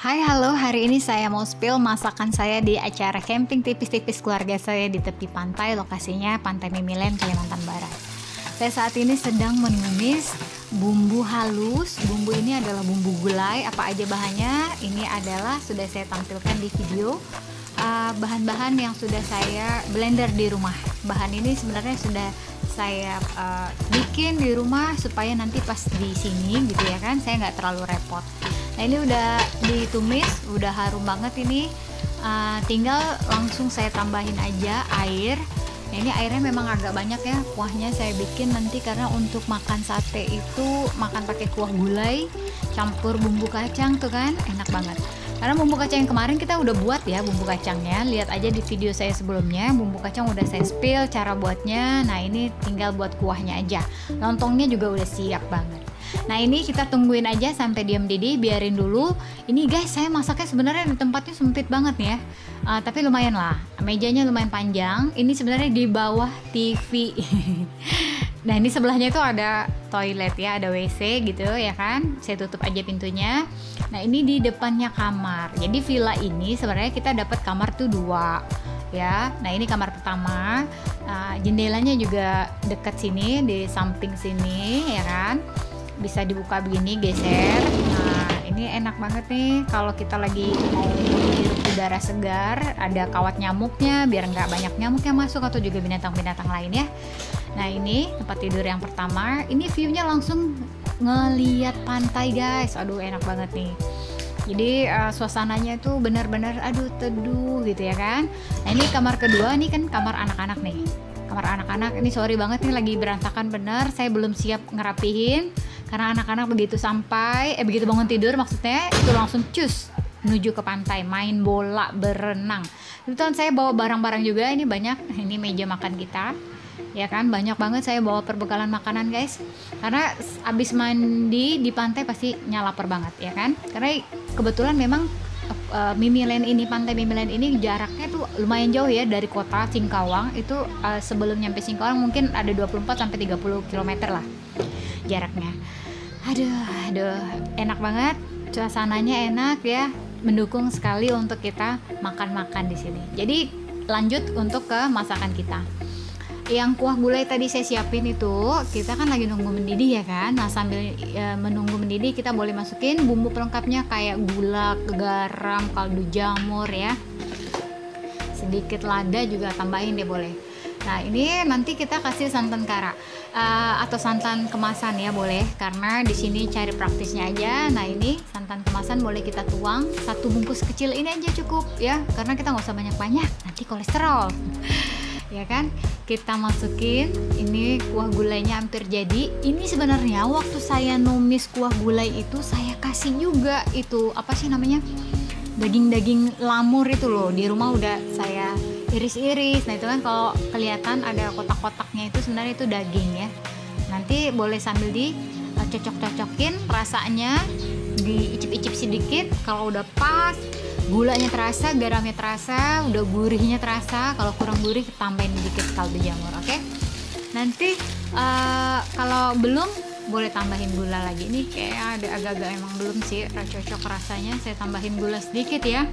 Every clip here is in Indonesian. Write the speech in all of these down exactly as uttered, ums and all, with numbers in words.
Hai, halo, hari ini saya mau spill masakan saya di acara camping tipis-tipis keluarga saya di tepi pantai, lokasinya Pantai Mimilen, Kalimantan Barat. Saya saat ini sedang menumis bumbu halus. Bumbu ini adalah bumbu gulai. Apa aja bahannya? Ini adalah sudah saya tampilkan di video. Uh, bahan-bahan yang sudah saya blender di rumah. Bahan ini sebenarnya sudah saya uh, bikin di rumah supaya nanti pas di sini gitu ya kan, saya nggak terlalu repot. Nah ini udah ditumis, udah harum banget ini. Uh, tinggal langsung saya tambahin aja air. Nah ini airnya memang agak banyak ya, kuahnya saya bikin nanti karena untuk makan sate itu makan pakai kuah gulai campur bumbu kacang tuh kan enak banget. Karena bumbu kacang yang kemarin kita udah buat ya bumbu kacangnya, lihat aja di video saya sebelumnya, bumbu kacang udah saya spill cara buatnya. Nah ini tinggal buat kuahnya aja, lontongnya juga udah siap banget. Nah ini kita tungguin aja sampai dia mendidih, biarin dulu. Ini guys, saya masaknya sebenarnya di tempatnya sempit banget nih ya, uh, tapi lumayan lah, mejanya lumayan panjang. Ini sebenarnya di bawah T V. Nah ini sebelahnya itu ada toilet ya, ada W C gitu ya kan. Saya tutup aja pintunya. Nah ini di depannya kamar. Jadi villa ini sebenarnya kita dapat kamar tuh dua ya. Nah ini kamar pertama. Uh, jendelanya juga dekat sini, di samping sini ya kan. Bisa dibuka begini, geser. Nah ini enak banget nih kalau kita lagi mau menghirup udara segar, ada kawat nyamuknya biar nggak banyak nyamuk yang masuk atau juga binatang-binatang lain ya. Nah ini tempat tidur yang pertama. Ini view-nya langsung ngeliat pantai guys. Aduh enak banget nih. Jadi uh, suasananya itu benar-benar aduh teduh gitu ya kan. Nah ini kamar kedua, nih kan kamar anak-anak nih. Kamar anak-anak ini sorry banget nih lagi berantakan bener. Saya belum siap ngerapihin karena anak-anak begitu sampai eh begitu bangun tidur maksudnya itu langsung cus menuju ke pantai main bola, berenang. Kebetulan saya bawa barang-barang juga, ini banyak. Ini meja makan kita ya kan, banyak banget saya bawa perbekalan makanan guys, karena abis mandi di pantai pasti nyala lapar banget ya kan. Karena kebetulan memang uh, Mimilen ini, Pantai Mimilen ini jaraknya tuh lumayan jauh ya dari kota Singkawang. Itu uh, sebelum nyampe Singkawang mungkin ada dua puluh empat sampai tiga puluh kilometer lah jaraknya. Aduh, aduh, enak banget, suasananya enak ya, mendukung sekali untuk kita makan-makan di sini. Jadi lanjut untuk ke masakan kita. Yang kuah gulai tadi saya siapin itu, kita kan lagi nunggu mendidih ya kan. Nah sambil e, menunggu mendidih kita boleh masukin bumbu pelengkapnya kayak gula, garam, kaldu jamur ya. Sedikit lada juga tambahin deh boleh. Nah ini nanti kita kasih santan kara uh, atau santan kemasan ya boleh, karena di sini cari praktisnya aja. Nah ini santan kemasan boleh kita tuang satu bungkus kecil ini aja cukup ya, karena kita nggak usah banyak-banyak nanti kolesterol ya kan. Kita masukin, ini kuah gulainya hampir jadi. Ini sebenarnya waktu saya numis kuah gulai itu saya kasih juga itu apa sih namanya, daging-daging lamur itu loh, di rumah udah saya iris-iris. Nah itu kan kalau kelihatan ada kotak-kotaknya itu sebenarnya itu daging ya. Nanti boleh sambil di uh, cocok-cocokin rasanya, diicip-icip sedikit. Kalau udah pas, gulanya terasa, garamnya terasa, udah gurihnya terasa. Kalau kurang gurih tambahin dikit kaldu jamur, oke? Okay? Nanti uh, kalau belum boleh tambahin gula lagi. Ini kayak ada agak-agak emang belum sih cocok rasanya, saya tambahin gula sedikit ya,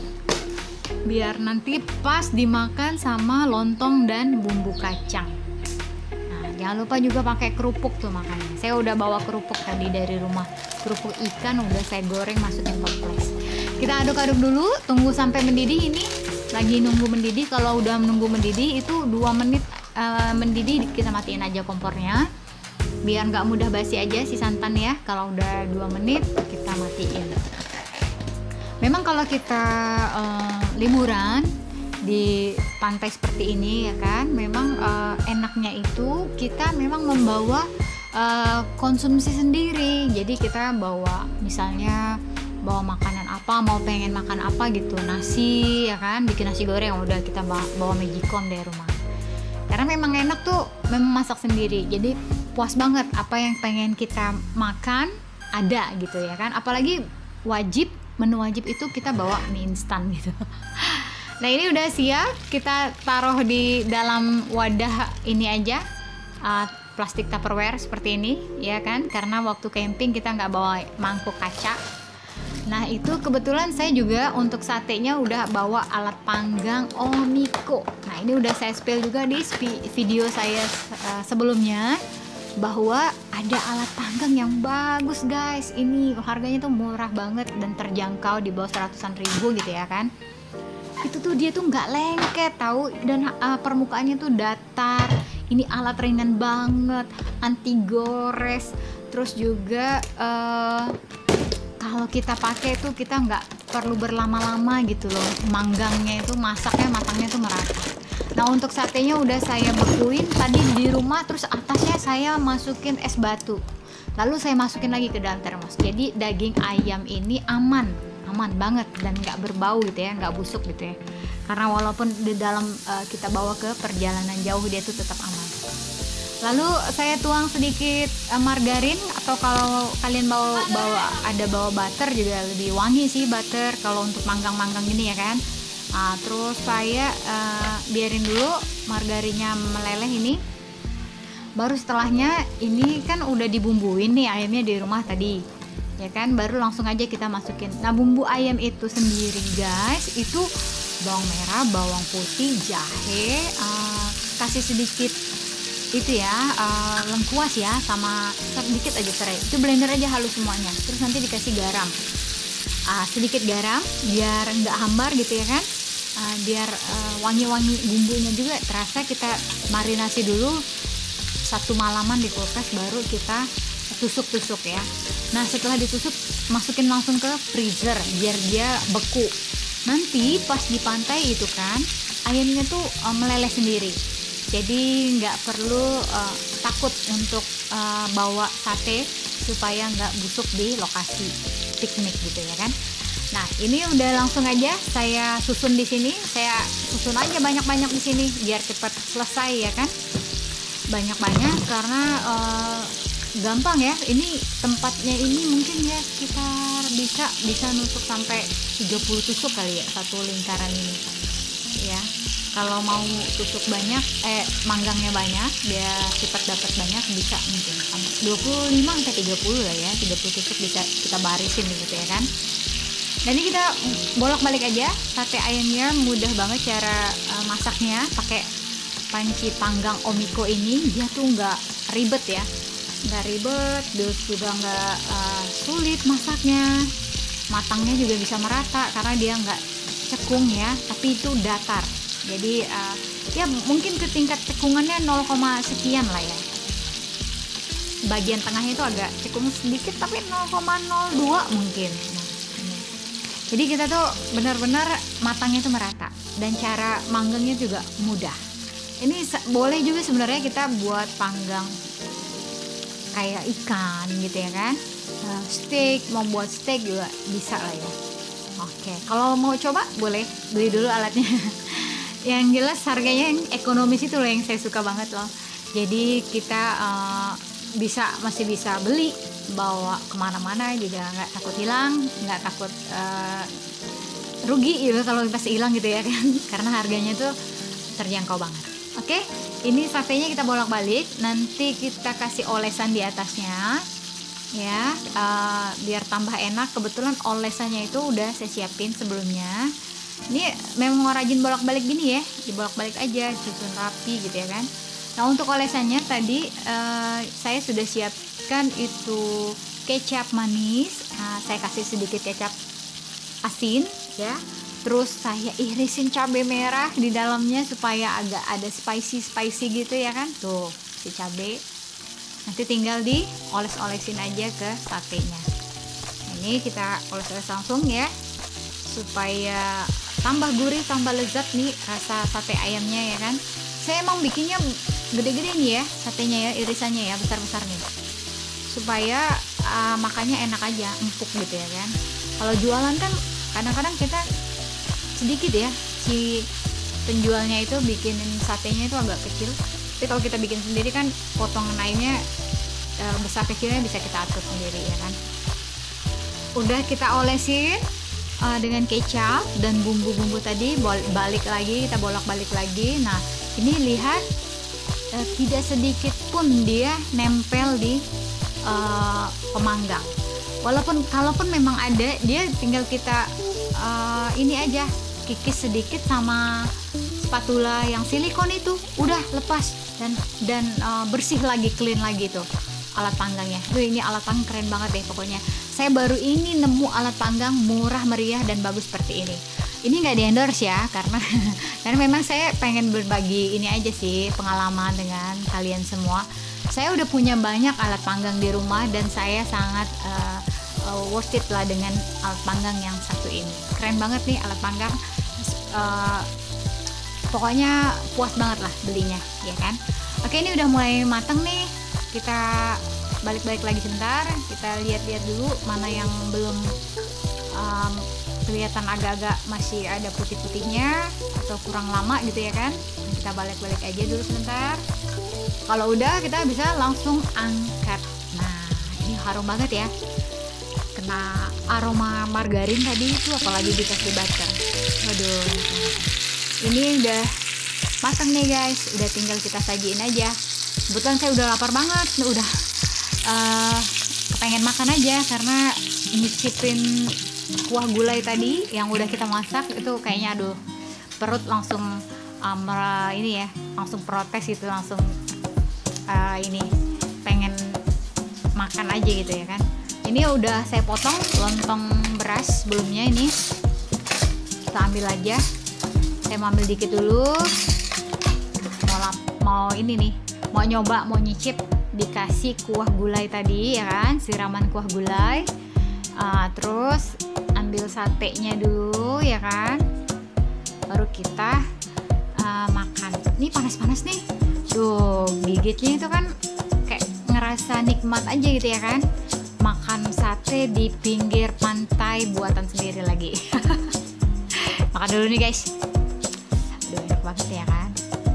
biar nanti pas dimakan sama lontong dan bumbu kacang. Nah jangan lupa juga pakai kerupuk tuh makanya. Saya udah bawa kerupuk tadi dari rumah, kerupuk ikan udah saya goreng masukin toples. Kita aduk-aduk dulu, tunggu sampai mendidih. Ini lagi nunggu mendidih. Kalau udah menunggu mendidih itu dua menit uh, mendidih, kita matiin aja kompornya biar nggak mudah basi aja si santan ya. Kalau udah dua menit kita matiin. Memang kalau kita uh, liburan di pantai seperti ini ya kan, memang uh, enaknya itu kita memang membawa uh, konsumsi sendiri. Jadi kita bawa misalnya bawa makanan apa, mau pengen makan apa gitu, nasi ya kan, bikin nasi goreng udah kita bawa, bawa magicom dari rumah. Karena memang enak tuh memang masak sendiri. Jadi puas banget, apa yang pengen kita makan ada gitu ya kan. Apalagi wajib, menu wajib itu kita bawa mie instan gitu. Nah ini udah siap, kita taruh di dalam wadah ini aja, uh, plastik tupperware seperti ini ya kan, karena waktu camping kita nggak bawa mangkuk kaca. Nah itu kebetulan saya juga untuk satenya udah bawa alat panggang Omiko. Nah ini udah saya spill juga di video saya uh, sebelumnya, bahwa ada alat panggang yang bagus guys. Ini harganya tuh murah banget dan terjangkau, di bawah seratusan ribu gitu ya kan. Itu tuh dia tuh nggak lengket tahu, dan uh, permukaannya tuh datar. Ini alat ringan banget, anti gores. Terus juga uh, kalau kita pakai tuh kita nggak perlu berlama-lama gitu loh, manggangnya itu, masaknya, matangnya tuh merata. Nah untuk satenya udah saya bekuin tadi di rumah, terus atasnya saya masukin es batu, lalu saya masukin lagi ke dalam termos. Jadi daging ayam ini aman, aman banget dan nggak berbau gitu ya, nggak busuk gitu ya. Karena walaupun di dalam uh, kita bawa ke perjalanan jauh, dia tuh tetap aman. Lalu saya tuang sedikit uh, margarin, atau kalau kalian bawa bawa ada bawa butter juga lebih wangi sih butter kalau untuk manggang-manggang gini ya kan. Uh, terus saya uh, biarin dulu margarinnya meleleh ini. Baru setelahnya ini kan udah dibumbuin nih ayamnya di rumah tadi, ya kan. Baru langsung aja kita masukin. Nah bumbu ayam itu sendiri guys, itu bawang merah, bawang putih, jahe, uh, kasih sedikit itu ya uh, lengkuas ya, sama sedikit aja serai, itu blender aja halus semuanya. Terus nanti dikasih garam, uh, sedikit garam biar nggak hambar gitu ya kan, uh, biar uh, wangi-wangi bumbunya juga terasa. Kita marinasi dulu satu malaman di kulkas, baru kita tusuk-tusuk ya. Nah setelah ditusuk masukin langsung ke freezer biar dia beku. Nanti pas di pantai itu kan ayamnya tuh uh, meleleh sendiri. Jadi nggak perlu uh, takut untuk uh, bawa sate supaya nggak busuk di lokasi piknik gitu ya kan. Nah ini udah langsung aja saya susun di sini. Saya susun aja banyak-banyak di sini biar cepat selesai ya kan. Banyak-banyak karena uh, gampang ya. Ini tempatnya ini mungkin ya sekitar bisa bisa nusuk sampai tiga puluh tusuk kali ya satu lingkaran ini ya. Kalau mau tusuk banyak, eh manggangnya banyak, biar cepat dapat banyak, bisa mungkin dua puluh lima sampai tiga puluh lah ya, tiga puluh tusuk bisa kita barisin gitu ya kan. Dan ini kita bolak-balik aja. Sate ayamnya mudah banget cara uh, masaknya, pakai panci panggang Omiko ini. Dia tuh nggak ribet ya, nggak ribet, terus juga nggak uh, sulit masaknya. Matangnya juga bisa merata karena dia nggak cekung ya, tapi itu datar. Jadi uh, ya mungkin ke tingkat cekungannya nol, sekian lah ya. Bagian tengahnya itu agak cekung sedikit, tapi nol koma nol dua mungkin. Nah, jadi kita tuh benar-benar matangnya itu merata, dan cara manggangnya juga mudah. Ini boleh juga sebenarnya kita buat panggang kayak ikan gitu ya kan. Nah, steak, mau buat steak juga bisa lah ya. Oke, kalau mau coba boleh beli dulu alatnya. Yang jelas harganya yang ekonomis itu loh yang saya suka banget loh. Jadi kita uh, bisa masih bisa beli, bawa kemana-mana juga nggak takut hilang, nggak takut uh, rugi gitu kalau pas hilang gitu ya kan. Karena harganya tuh terjangkau banget. Oke, ini satenya kita bolak-balik. Nanti kita kasih olesan di atasnya ya, uh, biar tambah enak. Kebetulan olesannya itu udah saya siapin sebelumnya. Ini memang rajin bolak-balik gini ya, dibolak-balik aja, susun rapi gitu ya kan. Nah untuk olesannya tadi uh, saya sudah siapkan itu kecap manis. Nah, saya kasih sedikit kecap asin ya. Terus saya irisin cabai merah di dalamnya supaya agak ada spicy-spicy gitu ya kan. Tuh si cabai. Nanti tinggal dioles-olesin aja ke satenya. Nah, ini kita oles-oles langsung ya, supaya tambah gurih, tambah lezat nih rasa sate ayamnya ya kan. Saya emang bikinnya gede-gede nih ya satenya ya, irisannya ya besar-besar nih, supaya uh, makannya enak aja, empuk gitu ya kan. Kalau jualan kan kadang-kadang kita sedikit ya, si penjualnya itu bikinin satenya itu agak kecil. Tapi kalau kita bikin sendiri kan potongan ayamnya uh, besar kecilnya bisa kita atur sendiri ya kan. Udah kita olesin Uh, dengan kecap dan bumbu-bumbu tadi, balik lagi, kita bolak-balik lagi. Nah ini lihat uh, tidak sedikit pun dia nempel di uh, pemanggang. Walaupun kalaupun memang ada, dia tinggal kita uh, ini aja kikis sedikit sama spatula yang silikon itu, udah lepas dan dan uh, bersih lagi, clean lagi tuh alat panggangnya. Tuh ini alat panggang keren banget deh pokoknya. Saya baru ini nemu alat panggang murah meriah dan bagus seperti ini. Ini nggak di endorse ya, karena karena memang saya pengen berbagi ini aja sih, pengalaman dengan kalian semua. Saya udah punya banyak alat panggang di rumah dan saya sangat uh, uh, worth it lah dengan alat panggang yang satu ini. Keren banget nih alat panggang. Uh, pokoknya puas banget lah belinya, ya kan? Oke, ini udah mulai matang nih. Kita balik-balik lagi sebentar. Kita lihat-lihat dulu mana yang belum um, kelihatan, agak-agak masih ada putih-putihnya atau kurang lama gitu ya kan. Kita balik-balik aja dulu sebentar. Kalau udah kita bisa langsung angkat. Nah ini harum banget ya, kena aroma margarin tadi itu, apalagi dikasih butter. Waduh, ini udah matang nih guys, udah tinggal kita sajiin aja. Kebetulan saya udah lapar banget, udah uh, kepengen makan aja karena nyicipin kuah gulai tadi yang udah kita masak itu kayaknya aduh, perut langsung um, ini ya, langsung protes gitu, langsung uh, ini pengen makan aja gitu ya kan. Ini udah saya potong lontong beras sebelumnya, ini kita ambil aja. Saya mau ambil dikit dulu, mau lap, mau ini nih, mau nyoba, mau nyicip dikasih kuah gulai tadi ya kan, siraman kuah gulai. Uh, terus ambil satenya dulu ya kan, baru kita uh, makan. Ini panas-panas nih, tuh gigitnya itu kan kayak ngerasa nikmat aja gitu ya kan, makan sate di pinggir pantai buatan sendiri lagi. Makan dulu nih guys. Aduh enak banget ya kan.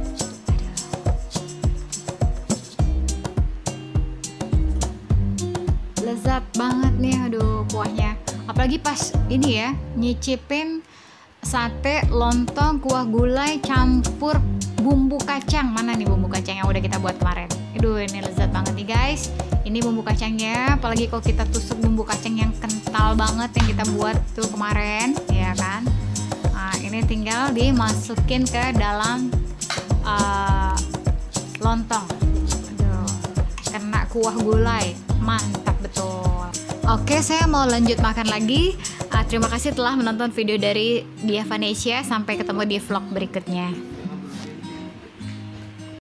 Aduh, lezat banget nih, aduh kuahnya. Apalagi pas ini ya, nyicipin sate lontong kuah gulai campur bumbu kacang. Mana nih bumbu kacang yang udah kita buat kemarin? Aduh ini lezat banget nih guys. Ini bumbu kacangnya, apalagi kalau kita tusuk bumbu kacang yang kental banget yang kita buat tuh kemarin ya kan. Nah ini tinggal dimasukin ke dalam uh, lontong. Aduh, kena kuah gulai, mantap betul. Oke, saya mau lanjut makan lagi. Uh, terima kasih telah menonton video dari Dia Vanesya. Sampai ketemu di vlog berikutnya.